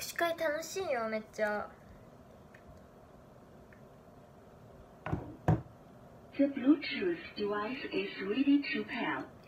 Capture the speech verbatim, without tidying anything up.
握手会楽しいよめっちゃ。 The Bluetooth device is ready to pair.